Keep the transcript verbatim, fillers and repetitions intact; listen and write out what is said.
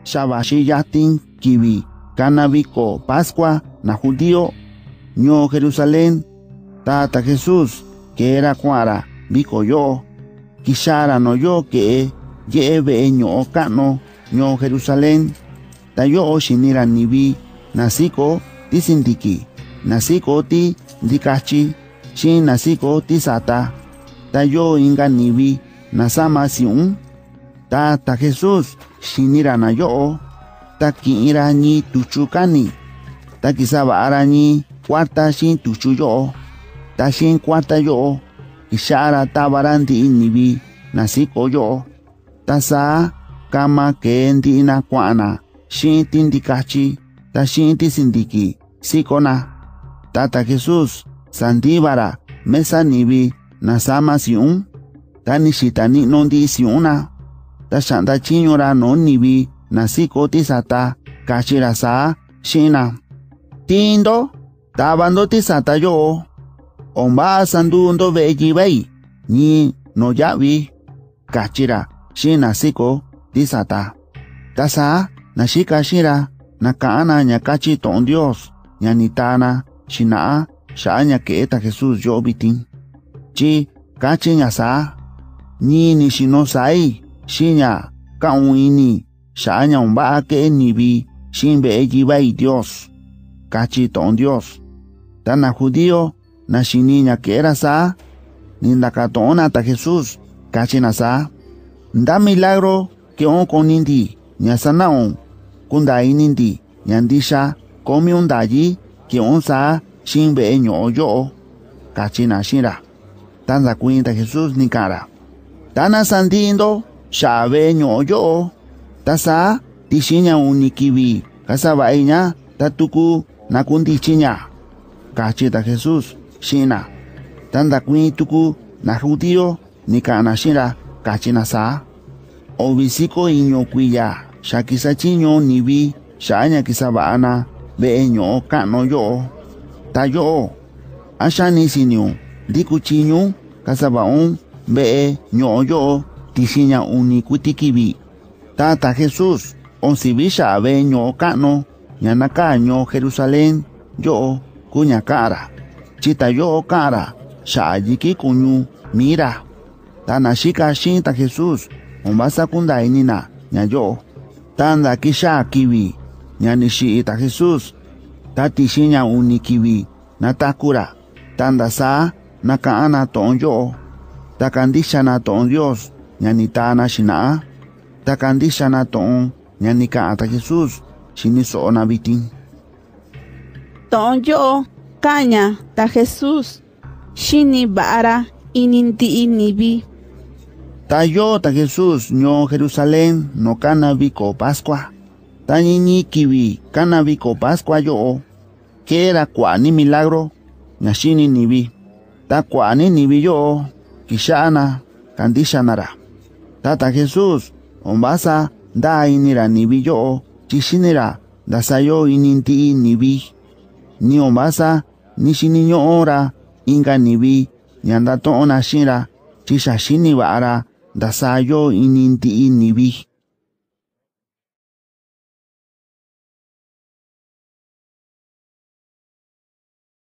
shabashi yatin kibi canabiko Pascua na judío ño Jerusalén tata Jesús que era cuara biko yo kishara no yo que lleve ño kano ño Jerusalén ta yo shinira nibi nasiko tisindiki nasiko ti dikachi shin nasiko ti sata ta yo inga nibi nasama siun ta ta Jesús shinira na yo ta kiira ni tuchukani ta kisaba arani cuarta shin tuchu yo ta shin cuarta yo ishara tabarandi nibi nasiko yo ta sa kama kendi na kwana shin tindikachi ta shin tisindiki sikona tata Jesús sandibara mesa nibi nasama siun ta nishitani nondi siuna ta shanda chinyora no nibi nasiko tisata kachira sa shina tindo tabando tisata yo omba sandundo beji bei ni no yavi kachira shina siko tisata tasa nashika shira nakana nyakachi ton Dios nyanitana shina shanya que eta Jesús yo bitin chi kachi nyasa ni ni shino sai shinya kauini shanya umba que nibi shimbe ejibai Dios kachi ton Dios tana judío na shiniña que era sa ninda katona ta Jesús kachi nasa nda milagro que on konindi nyasanaon kunda inindi nyandisha komi undaji que on sa shimbe ño yo kachi na shira tanda kuinta Jesús ni cara tana sandindo shabe ño yo tasa tishinya unikibi kasabainya tatuku nakundi chinya kachita Jesús shina tanda kuin tuku na judío ni kana shira kachina sa obisiko inyo kuya shakisa chinyo nibi shanya kisabana be ño kano yo tayo ashani sinyo diku chinyo kasabaon be ño yo tishinya unikutikibi tata Jesús onsibisha be ño kano ñanaka ño Jerusalén yo kuña cara chita yo cara shayiki kuñu mira tanashika shinta Jesús ombasa kunda inina ña yo tanda kisha kibi ñanishi ita Jesús tati shinya unikibi natakura tanda sa nakaana ton yo takandisha na ton Dios ñanitana shina takandisha na ton ñanika ata Jesús shiniso na bitin ton yo kaña ta Jesús shini bara ininti inibi ta yo ta Jesús ño Jerusalén no canabiko Pascua ta ñiñi kibi canabiko Pascua yo que era kwani milagro ñashini nibi ta kwani nibi yo kishana kandishanara tata Jesús ombasa da inira nibi yo chishinira da sayo ininti nibi ni ombasa ni shiniño ora inga nibi ñanda to ona shira chisha shini bara da sayo ininti nibi